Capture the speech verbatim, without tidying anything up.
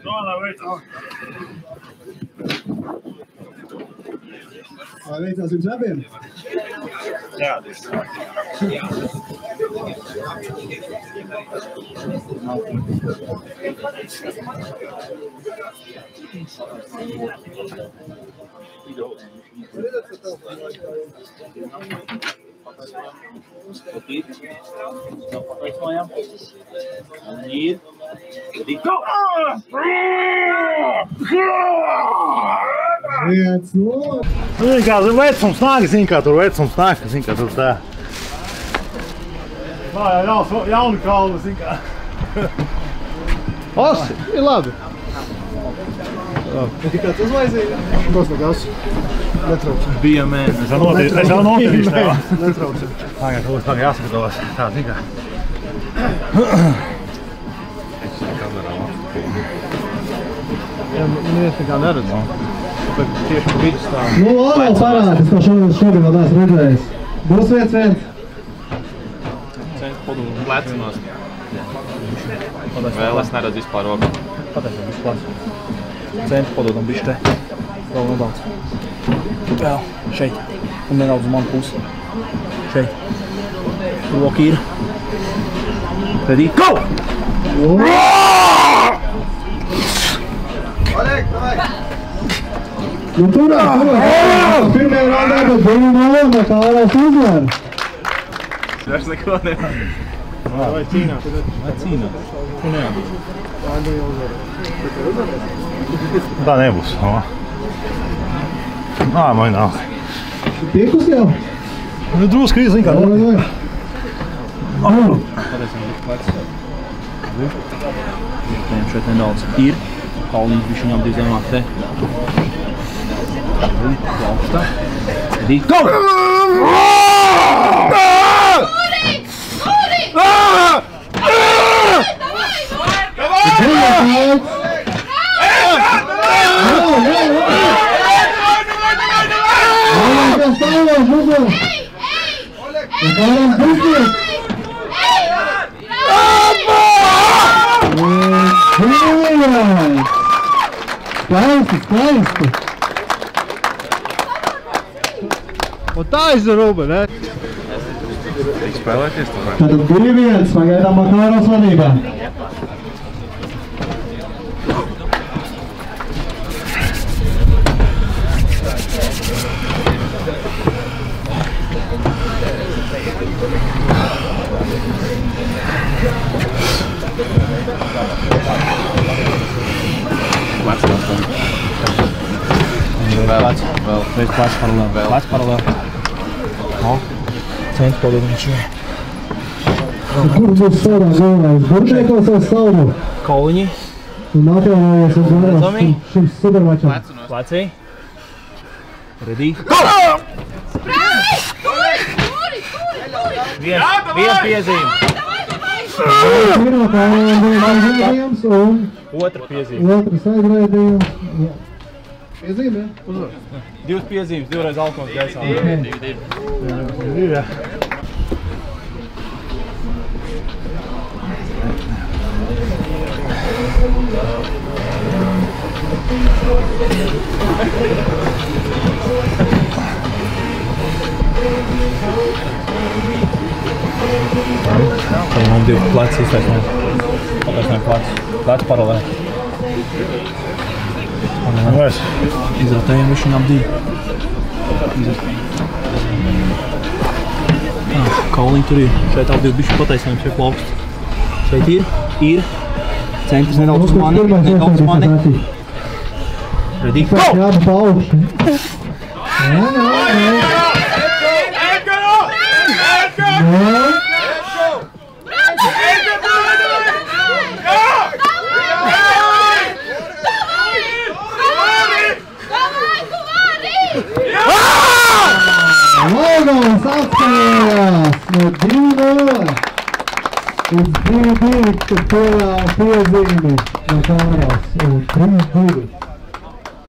Vai veicās jums abiem? Jā. Pataisojam. Ir. Viens, no. Zini kā, vecums nāk, zini kā tur vecums nāk, zini kā tur tā. Nā, jā, jauns, jauni kalni, zini kā. Osi, ir labi. Tikai tas vajadzēja? Tas nekas. Netrauc. Bija mēne. Es jau notīšu, es jau notīšu tev. Netrauc. Tagad, lūdzu, tagad jāsagatavas. Tā, zini kā. Jā, neviens nekā neredz. Tāpēc tieši pa vidu stāv. Nu, Āmals parādis, ko šogad vēl neesmu redzējis. Būs viens viens. Centra podumu lecinos. Vēl es neredzu vispār roku. Pateisim, visu plats. Centru padodam bišķi te. Vēl nedaudz. Vēl, šeit. Un nedaudz uz manu pusi. Šeit. Roka ir. Ready, go! Nu turā, pirmajā raundā, bet divi nulle, kā Āmals uzvar. Vairs neko nevar. Vai cīnā? Vai cīnā? Un jā. Tā nebūs. Nā, man nav. Piekus jau? Nu, drusku ir, zini kā. Vai, vai. Pateisim, visu plats. Tiem šeit nedaudz ir. Kauliņš bišķi viņam divi zemāk te. Augstā. Ready, go! Skaisti, skaisti. Un tā izdarūba, ne? Spēlēties tur vai? Tātad divi viens, pagaidām Makāros vadībā. Plats, vēl. Reiz plats paralēli. Plats paralēli. O, centru padodam šeit. Kur būs savā galvenais? Burtiekos vai savu? Kauliņi. Un atjaunojies uz vairāk šim supermačam. Placī. Ready, go! Viens, viens piezīme. Pirmā komanda aizraidījums un Otra piezīme. otrs aizraidījums. Piezīme, ja? Uzvar. Divas piezīmes, divreiz alkons gaisā. Divi, Ir, jā. Tad mums divi pleci iztaisnēm. Pataisnēm pleci. Pleci paralēli. Vairs. Izrotējam visu viņam divi. Kauliņi tur ir. Šeit abi divi bišķi pataisnējums ir plaukst. Šeit ir, ir. Centrs nedaudz uz mani, nedaudz uz mani. Ready, go! Jāba pa augšu. Jā, jā, jā. Jā. Logons atspējās no divi nulle uz divi divi, kad piezīmi no Kāros un trīs divi.